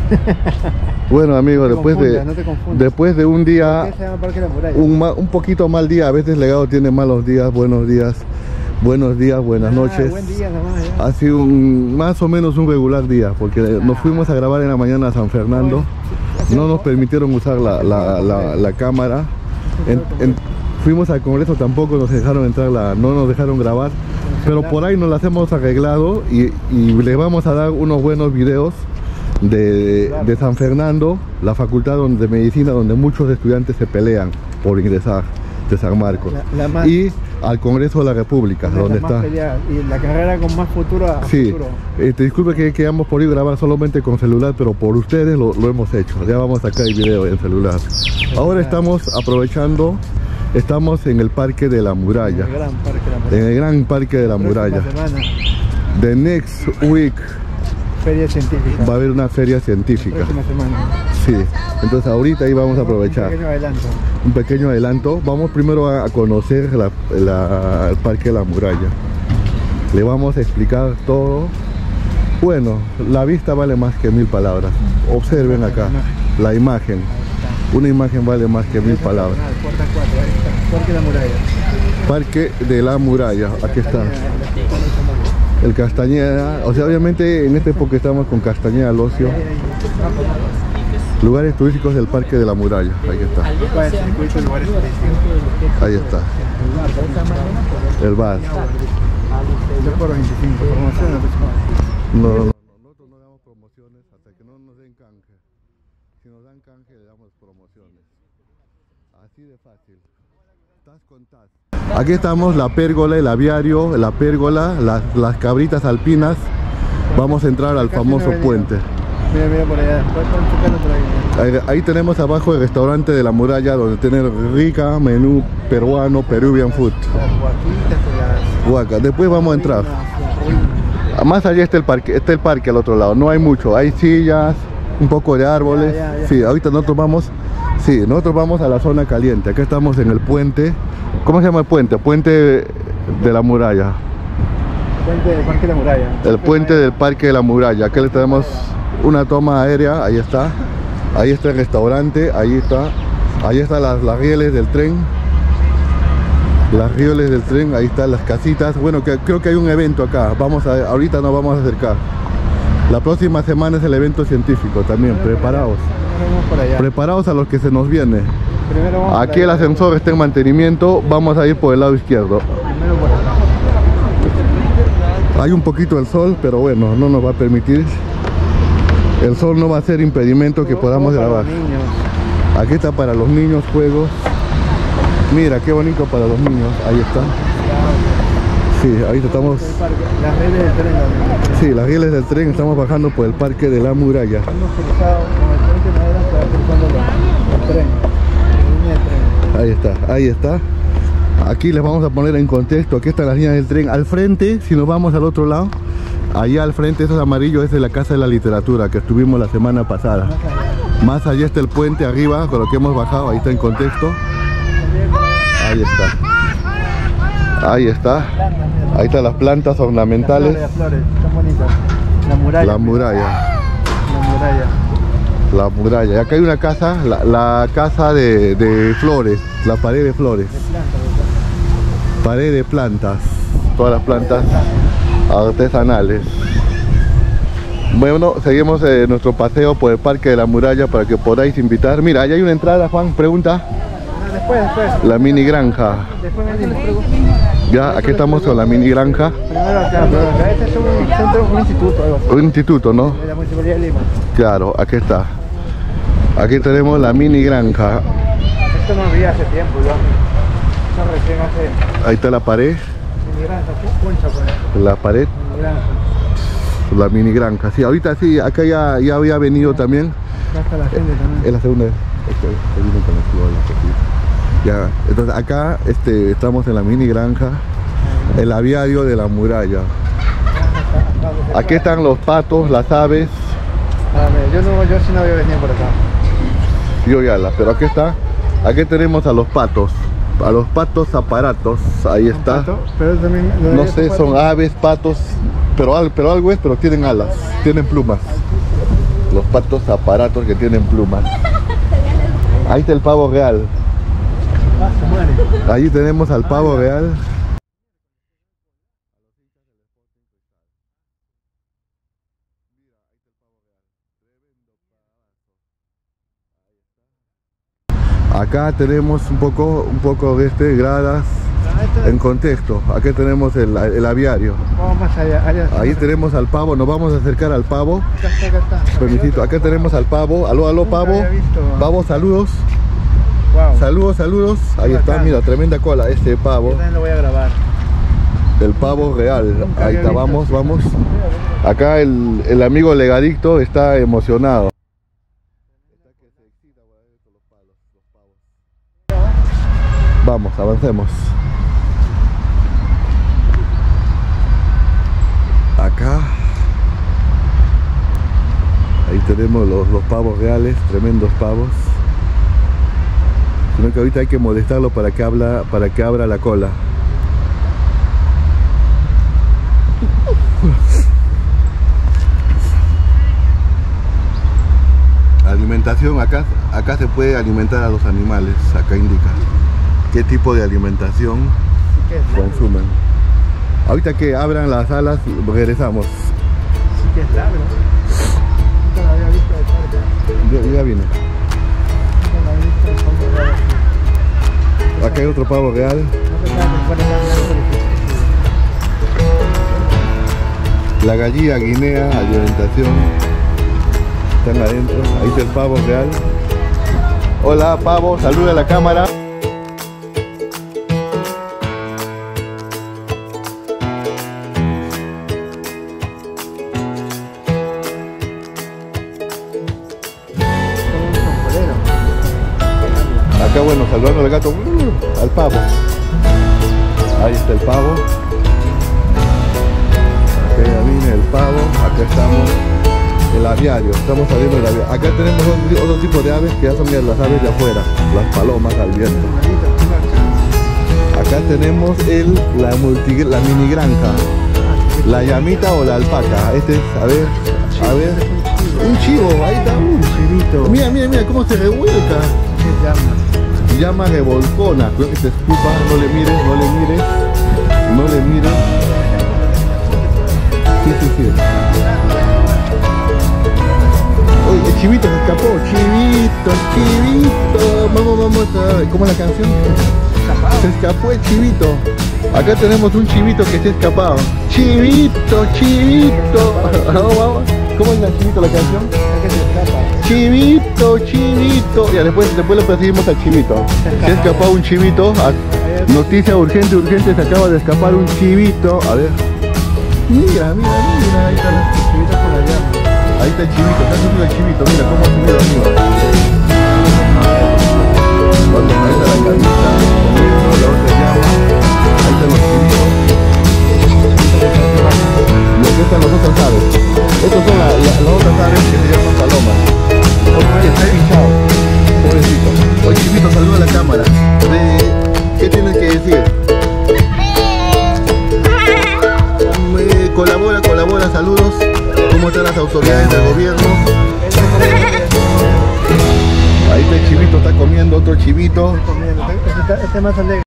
Bueno amigos, No te confundas. después de un día, ¿Por qué se llama Parque de la Muralla? un poquito mal día, a veces Legado tiene malos días, buenos días, buenas noches. Buen día nomás, ya. Ha sido más o menos un regular día, porque nos fuimos a grabar en la mañana a San Fernando, no nos permitieron usar la cámara, fuimos al Congreso, tampoco nos dejaron entrar, no nos dejaron grabar, pero por ahí nos las hemos arreglado y les vamos a dar unos buenos videos de San Fernando, la facultad de medicina donde muchos estudiantes se pelean por ingresar de San Marcos, y al Congreso de la República, donde está y la carrera con más futuro a futuro. Disculpe que quedamos por ir a grabar solamente con celular, pero por ustedes lo hemos hecho. Ya vamos a sacar el video en celular. Ahora estamos aprovechando, estamos en el Parque de la Muralla, en el gran Parque de la Muralla. The next week Feria científica. va a haber una feria científica. Próxima semana. Sí, entonces ahorita ahí vamos a aprovechar. Un pequeño adelanto. Vamos primero a conocer el Parque de la Muralla. Le vamos a explicar todo. Bueno, la vista vale más que 1000 palabras. Observen acá la imagen. Una imagen vale más que 1000 palabras. Parque de la Muralla. Parque de la Muralla, aquí está. El Castañeda, o sea, obviamente en esta época estamos con Castañeda al ocio. Lugares turísticos del Parque de la Muralla, ahí está. Ahí está. El bar. Por 25, promociones. No, nosotros no damos promociones hasta que no nos den canje. Si nos dan canje le damos promociones. Así de fácil. Tas con tas. Aquí estamos, la pérgola, el aviario, la pérgola, las cabritas alpinas. Vamos a entrar al famoso puente. Mira por allá. Ahí tenemos abajo el restaurante de la Muralla, donde tener rica menú peruano, Peruvian food. Huaca. Después vamos a entrar. Más allá está el parque al otro lado. No hay mucho, hay sillas, un poco de árboles. Sí, ahorita nosotros vamos a la zona caliente. Acá estamos en el puente. ¿Cómo se llama el puente? Puente de la Muralla. Puente del Parque de la Muralla. El puente del Parque de la Muralla. Acá le tenemos una toma aérea. Ahí está. Ahí está el restaurante. Ahí está. Ahí están las rieles del tren. Las rieles del tren. Ahí están las casitas. Bueno, creo que hay un evento acá. Ahorita nos vamos a acercar. La próxima semana es el evento científico también. Preparaos. Preparaos a los que se nos viene. Aquí el ascensor está en mantenimiento. Vamos a ir por el lado izquierdo. Hay un poquito de sol, pero bueno, no nos va a permitir. El sol no va a ser impedimento que podamos grabar. Aquí está para los niños, juegos. Mira, qué bonito para los niños. Ahí está. Sí, ahí estamos. Las rieles del tren. Sí, las rieles del tren. Estamos bajando por el Parque de la Muralla. Ahí está, ahí está. Aquí les vamos a poner en contexto. Aquí están las líneas del tren. Al frente, si nos vamos al otro lado, allá al frente, esos amarillos, es de la Casa de la Literatura que estuvimos la semana pasada. Más allá está el puente arriba, con lo que hemos bajado. Ahí está en contexto. Ahí está. Ahí está. Ahí están las plantas ornamentales. Las flores, están bonitas. La muralla. La muralla. La muralla. La muralla. Y acá hay una casa, la casa de flores, la pared de flores. Pared de plantas. Todas las plantas artesanales. Bueno, seguimos nuestro paseo por el Parque de la Muralla para que podáis invitar. Mira, ahí hay una entrada, Juan, pregunta. Después. La mini granja. Ya, aquí estamos con la mini granja. Primero acá, este es un centro, un instituto, algo así. Un instituto, ¿no? De la Municipalidad de Lima. Claro, aquí está. Aquí tenemos la mini granja. Esto no había hace tiempo ya. Esto recién hace... Ahí está la pared. Mini granja, concha pues. La pared. Mini granja. La mini granja. Sí, ahorita sí, acá ya había venido también. Acá está la gente también. Es la segunda vez. Se vino con la flor, ya, entonces acá estamos en la mini granja, el aviario de la Muralla. Aquí están los patos, las aves. Yo sí no había venido por acá. Yo ya pero aquí está. Aquí tenemos a los patos aparatos. Ahí está. Pero también, no sé, son aves, patos, pero algo es, pero tienen alas, tienen plumas. Los patos aparatos que tienen plumas. Ahí está el pavo real. Ahí tenemos al pavo real. Acá tenemos un poco de gradas en contexto. Aquí tenemos el aviario. Vamos más allá. Ahí tenemos al pavo, nos vamos a acercar al pavo. Acá está. Permisito, acá tenemos al pavo. Aló, pavo. Pavo, saludos. Wow. Saludos. Ahí está, mira, tremenda cola este pavo. Yo también lo voy a grabar. El pavo real. Ahí está, vamos. Acá el amigo Legadicto está emocionado. Vamos, avancemos. Acá. Ahí tenemos los pavos reales, tremendos pavos. Sino que ahorita hay que molestarlo para que abra la cola. Alimentación, acá se puede alimentar a los animales, acá indica qué tipo de alimentación consumen. Ahorita que abran las alas, regresamos. Sí que es largo. Nunca lo había visto de cerca. Ya vine. Nunca lo había visto de cerca. Acá hay otro pavo real. No pensaba que fuera tan largo. La gallina guinea, alimentación. Están adentro. Ahí está el pavo real. Hola pavo, saluda a la cámara. Acá bueno, saludando al gato, al pavo. Ahí está el pavo. Acá ya viene el pavo. Acá estamos. El aviario, estamos saliendo del aviario. Acá tenemos otro tipo de aves que ya son las aves de afuera, las palomas al viento. Acá tenemos la mini granja, la llamita o la alpaca. Este es, a ver, un chivo, ahí está, un chivito. Mira cómo se revuelca. Llama revolcona, creo que se escupa, no le mires. Sí. Oye, el chivito se escapó, chivito. Vamos a... ¿Cómo es la canción? Se escapó el chivito. Acá tenemos un chivito que se ha escapado. Chivito. Vamos. ¿Cómo es la canción? Chivito. Ya después lo perseguimos al chivito. Se ha escapado un chivito. Noticia urgente, se acaba de escapar un chivito. A ver. Mira, ahí está el chivito por allá. Ahí está el chivito, está subido el chivito, mira cómo ha subido arriba. Cuando aparece la camita, comiendo la otra llama, ahí están los chivitos. Y aquí están las otras aves. Estas son las otras aves que se llaman palomas. Oye, está pinchado, pobrecito. Oye, chivito, saluda a la cámara. ¿Qué tienes que decir? Colabora, saludos. ¿Cómo están las autoridades del gobierno? Ahí está el chivito, está comiendo otro chivito. Este más alegre.